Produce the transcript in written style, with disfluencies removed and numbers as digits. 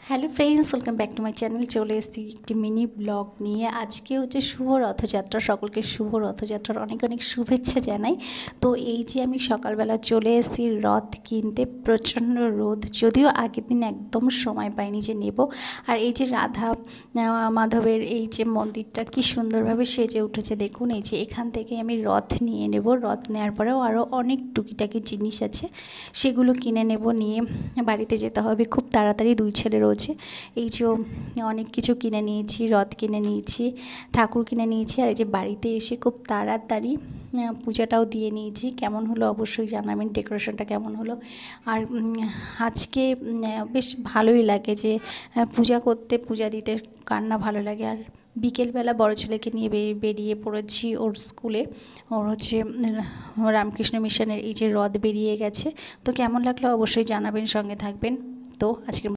Hello friends, welcome back to my channel. চলে এসেছি একটি মিনি ব্লগ নিয়ে। আজকে হচ্ছে শুভ রথযাত্রা। সকলকে শুভ রথযাত্রার অনেক অনেক শুভেচ্ছা জানাই। তো এই যে আমি সকালবেলা চলে এসেছি রথ কিনতে। প্রচণ্ড রোদ, যদিও আগের দিন একদম সময় পাইনি যে নেব। আর এই যে রাধা মাধবের এই যে মন্দিরটা কি সুন্দরভাবে সেজে উঠেছে দেখুন। এই যে এখান থেকে আমি রথ নিয়ে নেব। রথ নেওয়ার পরেও আরও অনেক টুকিটাকি জিনিস আছে, সেগুলো কিনে নেব। নিয়ে বাড়িতে যেতে হবে খুব তাড়াতাড়ি। দুই ছেলে রয়েছে। এই যে অনেক কিছু কিনে নিয়েছি, রথ কিনে নিয়েছি, ঠাকুর কিনে নিয়েছি। আর এই যে বাড়িতে এসে খুব তাড়াতাড়ি পূজাটাও দিয়ে নিয়েছি। কেমন হলো অবশ্যই জানাবেন, ডেকোরেশনটা কেমন হলো। আর আজকে বেশ ভালোই লাগে যে পূজা করতে, পূজা দিতে কার না ভালো লাগে। আর বিকেলবেলা বড় ছেলেকে নিয়ে বেরিয়ে পড়েছি ওর স্কুলে। ওর হচ্ছে রামকৃষ্ণ মিশনের এই যে রথ বেরিয়ে গেছে। তো কেমন লাগলো অবশ্যই জানাবেন, সঙ্গে থাকবেন। তো আজকে